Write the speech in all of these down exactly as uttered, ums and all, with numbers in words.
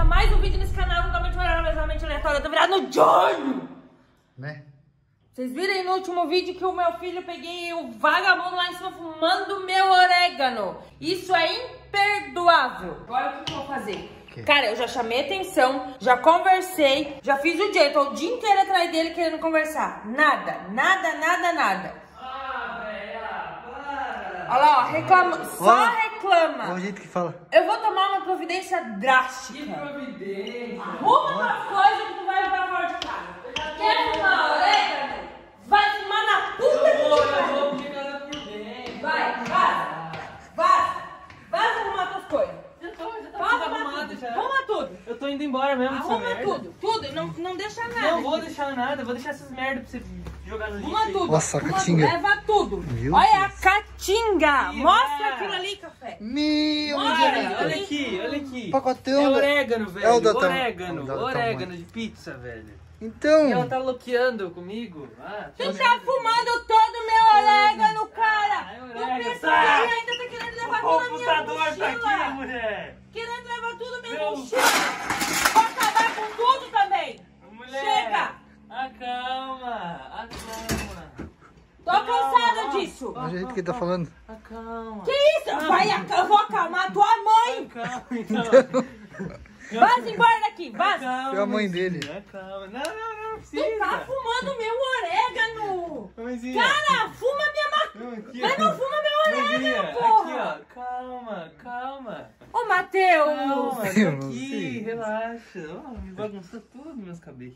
mais um vídeo nesse canal totalmente aleatório, aleatório. Eu tô virado no Jordan, né? Vocês viram aí no último vídeo que o meu filho, eu peguei o vagabundo lá em cima fumando meu orégano. Isso é imperdoável. Agora o que eu vou fazer? Que? Cara, eu já chamei atenção, já conversei, já fiz o dia. Eu tô o dia inteiro atrás dele querendo conversar. Nada, nada, nada, nada. Ah, velho, para. Olha lá, ó, reclama, só oh, reclama. É o jeito que fala. Eu vou tomar uma providência drástica. Que providência? Arruma uma coisa que tu vai pra fora de casa. Quer fumar orégano? Vai fumar na puta que te pariu. Eu vou ficar por dentro. Vai, vaza. Vaza. Vaza arrumar tuas coisas. Já tô, já tá Vai tudo arrumar arrumado tudo. já. Arruma tudo. Eu tô indo embora mesmo dessa Arruma merda. tudo. Tudo. Não, não deixa nada. Não vou deixar nada, eu vou deixar essas merdas pra você jogar no lixo. Arruma aí. tudo. Nossa, a Arruma caatinga. tudo. Leva tudo. Meu Olha Deus. a caatinga. Ih, Mostra vai. aquilo ali, café. Meu Olha, Deus. Olha, olha aqui, olha aqui. Pacotão. É da- orégano, velho. É o da tam- orégano, o da orégano tamanho. de pizza, velho. Então. E ela tá loqueando comigo. Ah, Tu deixa tá eu ver. fumando todo o meu orégano, cara. Ah, é O orégano. pessoal Tá. aí ainda tá querendo levar O tudo na minha computador tá aqui, mochila. mulher. Querendo levar tudo na minha Meu- mochila. Vou acabar com tudo também. Mulher. Chega. Acalma, acalma. Tô cansada disso. Olha o jeito que ele tá falando. Acalma. Que isso? Vai, ac- eu vou acalmar a tua mãe. Acalma, então. Vaza embora daqui, vaza. Acalma, É a mãe mãezinha, dele. Acalma. Não, não, não, não Tu precisa. tá fumando meu orégano. Mãezinha. Cara, fuma minha ma... Não, aqui, Mas ó. não fuma meu Mãezinha, orégano, aqui, porra. ó. Calma, calma. Ô, Matheus. Calma, Eu tá não aqui, sei. relaxa. Ó, me bagunçou tudo meus cabelos.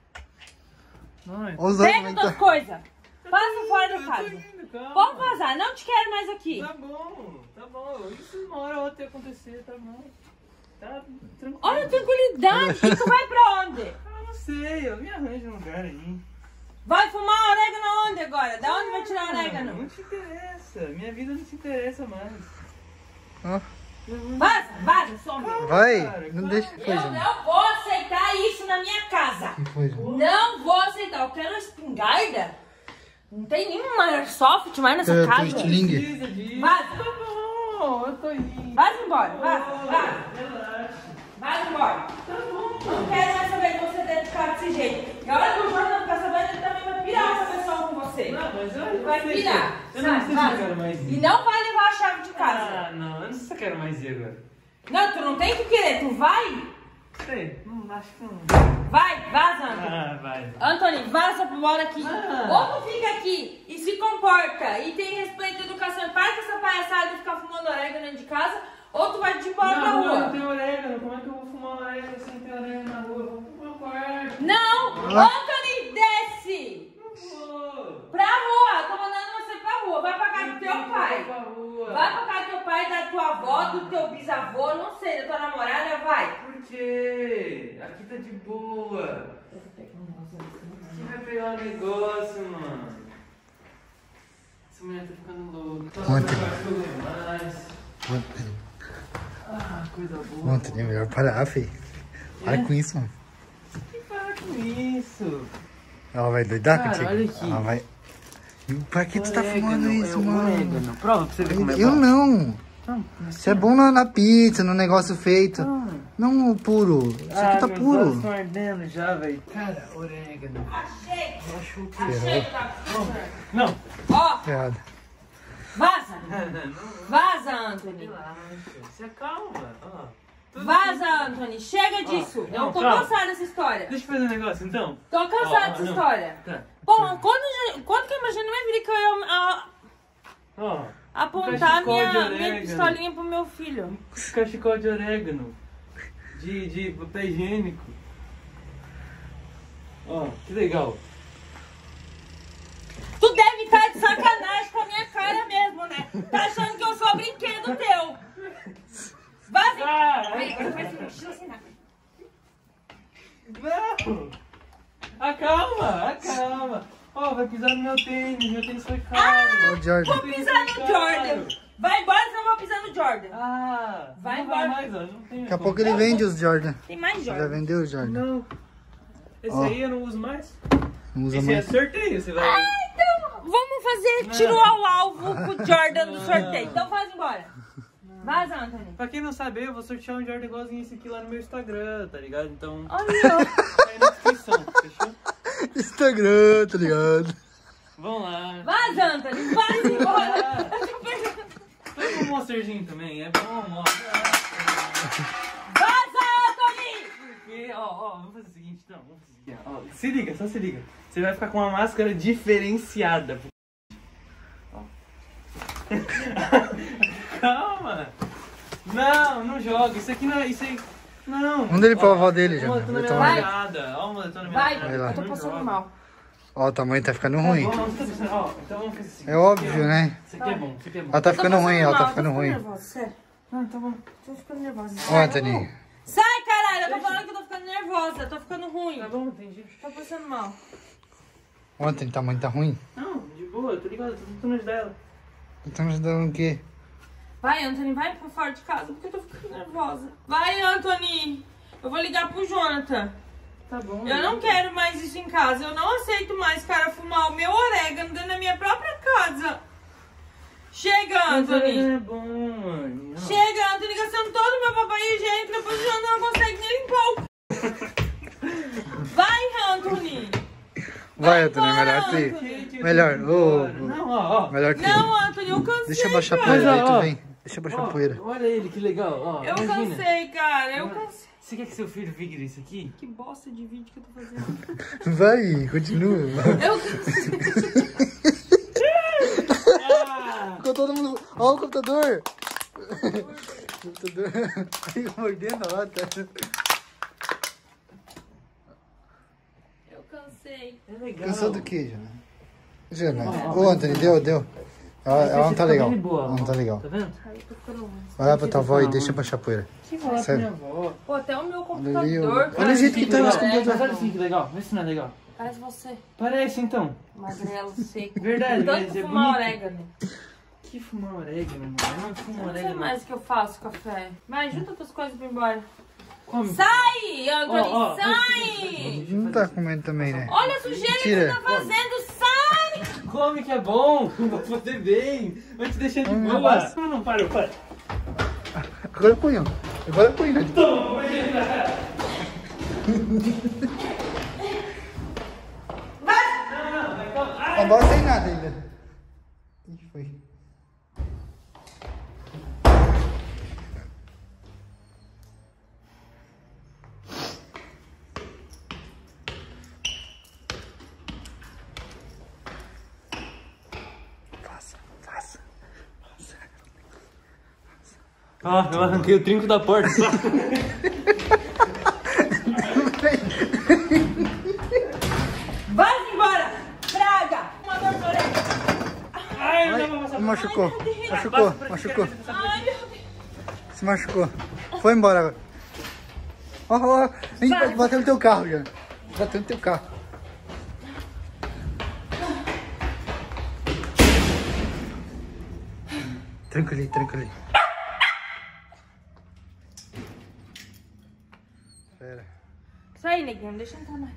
Ai. Olha os olhos Pega como tuas tá. coisas. Passa fora da Eu tô casa. indo, calma. Pode vazar, não te quero mais aqui. Tá bom, tá bom. Isso uma hora ou outra ia acontecer, tá bom. Tá tranquilo. Olha a tranquilidade. E tu vai pra onde? Ah, não sei, eu me arranjo um lugar aí. Vai fumar orégano onde agora? Da onde vai tirar Ah, orégano? Não te interessa, minha vida não te interessa mais. Ó, Vaza, vaza, some. vai, Cara, não calma. deixa que foi, Eu gente. não vou aceitar isso na minha casa. Que foi, gente? Não vou aceitar. Eu quero uma espingarda. Não tem nenhum airsoft mais nessa Eu tô casa. estilingue. Precisa disso. Vaza. Tá bom, eu tô indo. Vaza embora, vaza, vaza. Relaxa. Vaza embora. Não quero mais saber de você dentro de casa desse jeito. E a hora que o Jordan ficar sabendo, ele também vai pirar essa pessoa com você. Não, mas eu Ele não vai sei pirar. se- Eu não Sai, sei se vaza. eu quero mais ir. E não vai levar a chave de casa. Ah, não, eu não sei se eu quero mais ir agora. Não, tu não tem que querer, tu vai. Sei, não, acho que não. Vai, vaza, Anthony. Ah, vai. Anthony, vaza embora aqui. Ah. Ou tu fica aqui e se comporta e tem respeito e educação, para com essa palhaçada de ficar fumando orégano dentro de casa, ou tu vai de embora Na pra rua não rua. tem orégano, como é que eu vou fumar orégano sem ter orégano na rua? Eu vou pro meu quarto. Não, Ah. Anthony, desce Não vou. pra rua. Tô mandando você pra rua. Vai pra casa do teu Eu vou pai. pra rua. Vai pra casa do teu pai, da tua avó, do teu bisavô, não sei, da tua namorada, vai. Por quê? Aqui tá de boa. Você vai pegar um negócio, mano. Essa mulher tá ficando louca. Tá Ontem. demais. Ontem, Ah, coisa boa. ontem é melhor parar, feio. Para É? com isso, mano. Que para com isso? Ela vai doidar Cara, contigo. olha aqui. Ela vai. E pra que tu tá Orégano, fumando isso, é o mano? orégano. Prova pra você ver como é Eu bom. não. Não, Isso é bom na, na pizza, no negócio feito. Ah. Não o puro. Isso Ah, aqui tá meus puro. olhos estão ardendo já, velho. Cara, orégano. Achei, Achou que... achei, tá. Não. Ó, Errado. vaza. Não, Vaza, Anthony. relaxa. Se acalma. Ó. Tudo Vaza, Anthony. Chega disso. não, Eu tô calma. cansada dessa história. Deixa eu fazer um negócio, então. Tô cansada Ó, dessa não. história. Tá. Bom, quando, quando que eu imagino na minha vida que eu ia a- Ó, um apontar cachecol minha, de minha orégano. pistolinha pro meu filho? cachecol de orégano. De, de papel higiênico. Ó, que legal. Tu deve estar de sacanagem com a minha cara mesmo, né? Tá achando que eu sou brinquedo teu. Vaza. Ah, Vem, agora faz assim, mochila sem nada. não! Acalma, acalma. Ó, vai pisar no meu tênis, meu tênis foi caro. Ah, Ô, Jordan. vou pisar no Jordan. Vai embora, senão eu vou pisar no Jordan. Ah, Vai não embora. vai mais, ó. Não tem Daqui a pouco ele vende os Jordan. Tem mais Já Jordan. vendeu os Jordan. Não. Esse Ó. aí eu não uso mais. Não usa Esse é mais. sorteio, você vai. Ah, então vamos fazer tiro ao alvo com o Jordan do sorteio. Então faz embora. Não, Vaza, Anthony. Pra quem não sabe, eu vou sortear um Jordan igualzinho esse aqui lá no meu Instagram, tá ligado? Então, Olha, tá aí na descrição, fechou? Instagram, tá ligado? Vamos lá. vaza, Anthony. Vai embora. Foi com o Monsterzinho também, é bom, ó. Vaza, Anthony. Porque, ó, ó, vamos fazer o seguinte, então, vamos fazer o seguinte, ó. Se liga, só se liga. Você vai ficar com uma máscara diferenciada. Ó. Calma. Não, não joga. Isso aqui não é. Isso aí. Não. Manda ele pra avó dele, já. Ó, moletom na minha Vai. namorada. Ó, o moletom na minha Vai, namorada. lá. eu tô Não passando joga. mal. Ó, o tamanho tá ficando Tá ruim. bom, não tá pensando- ó, então vamos fazer o seguinte. É óbvio, né? Isso aqui é bom, isso aqui é bom. Ela tá Eu tô ficando ruim, passando ela tá mal, ficando tô ruim. nervosa, sério. Ah, tá bom. Tô ficando nervosa. Ó, Anthony. Sai, caralho. Eu tô falando que eu tô ficando nervosa. Tô ficando ruim. Tá bom, entendi. Tá Tô passando mal. Ó, Anthony, o tamanho tá ruim. Não, de boa, eu tô ligado, tô tentando ajudar ela. Então ajudando o quê? Vai, Anthony, vai pra fora de casa, porque eu tô ficando nervosa. Vai, Anthony. Eu vou ligar pro Jonathan. Tá bom. Eu não quero mais isso em casa. Eu não aceito mais, cara, fumar o meu orégano dentro da minha própria casa. Chega, Anthony. É bom, mano. Não. Chega, Anthony, gastando todo o meu papel higiênico. Depois o Jonathan não consegue nem limpar o... Vai, Anthony. Vai, Anthony, embora, melhor Anthony. que. Gente, eu Melhor, tô indo ô, embora. ô. Não, ó, ó. Melhor que. Não, Anthony, eu cansei, Deixa eu baixar a cara. poeira, aí Ó, tu ó. vem. Deixa eu baixar a Ó, poeira. olha ele, que legal, ó. Eu imagina. cansei, cara. Eu cansei. Você quer que seu filho vire isso aqui? Que bosta de vídeo que eu tô fazendo. Vai, continua. Eu cansei. Ah! Ficou todo mundo. Ó o computador! Computador. Aí mordendo a lata. Eu cansei. É legal. Cansou do que, Jana? Jana. Ó, ó, Ô, Anthony, deu, deu. Ela, ela não tá legal. Tá bem boa, Ela não tá legal. Tá vendo? Ai, eu tô ficando ruim. Vai lá pra tua avó e deixa eu baixar a poeira. Que falar pra Sério. minha avó. Pô, até o meu ali, computador, ó. cara. Olha o jeito que tá legal. nosso Parece- Mas olha assim que legal. Vê se não é legal. Parece você. Parece então. Magrelo, seco. Verdade, Tanto mas é fumar bonito. orégano. Que fumar orégano, mano? Eu não fumo Eu não sei orégano. mais o que eu faço com café. Vai, junta tuas coisas pra ir embora. Come. Sai, Anthony, Ó, ó, sai! Não tá comendo também, né? Olha a sujeira Tira. que você tá fazendo, sai! Come que é bom. Vai fazer bem. Vai te deixar de Hum, boa. Não, não, para, para. Agora põe, ó. Agora põe, né? Toma, vai entrar. Não, não, vai calma. A bola sem nada ainda. O que foi? Faça, faça. Ó, eu arranquei o trinco da porta. Vai embora! Praga! Uma dor de orelha! Ai, não vou passar. Machucou, machucou, machucou. Ai, meu Deus! Se machucou. Foi embora agora. Ó, ó, ó. A gente vai bater no teu carro, já. Bateu no teu carro. Tranca ali, tranca ali. Pera. Sai, neguinho, deixa eu entrar mais.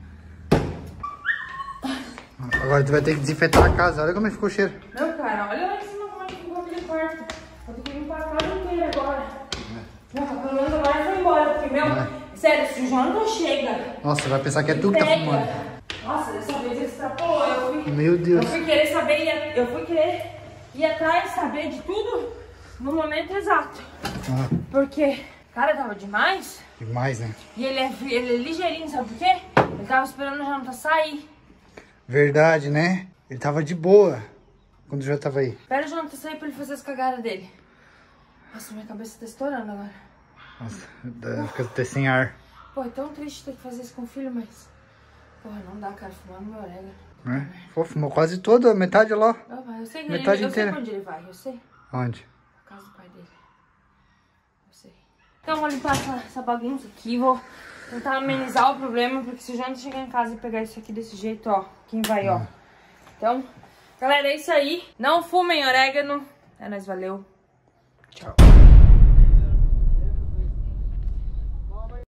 Agora tu vai ter que desinfetar a casa. Olha como é que ficou o cheiro. Não, cara, olha lá em cima como é que ficou aquele quarto. Eu tenho que limpar a casa inteira agora. Porra, pelo menos agora eu vou embora, porque, meu, sério, se o João não chega, Nossa, vai pensar que é tu que tá fumando. pega. Nossa, dessa vez ele extrapolou. Eu fui, Meu Deus. eu fui querer saber, ia- eu fui querer ir atrás, saber de tudo no momento exato. Ah, Porque, cara, tava demais. demais, né? E ele é, ele é ligeirinho, sabe por quê? Ele tava esperando o Jonathan sair. Verdade, né? Ele tava de boa quando já tava aí. Espera o Jonathan sair pra ele fazer as cagadas dele. Nossa, minha cabeça tá estourando agora. Nossa, dá- fica até sem ar. Pô, é tão triste ter que fazer isso com o filho, mas... Porra, não dá, cara, fumar no meu orégano. Né? Pô, fumou quase toda, metade lá. Não, mas eu sei que Metade ele, eu sei inteira. pra onde ele vai, eu sei. Onde? A casa do pai dele. Eu sei. Então, vou limpar essa, essa bagunça aqui, vou tentar amenizar o problema, porque se o Jonathan chegar em casa e pegar isso aqui desse jeito, ó, quem vai, ó. Então, galera, é isso aí. Não fumem orégano. É nóis, valeu. Tchau.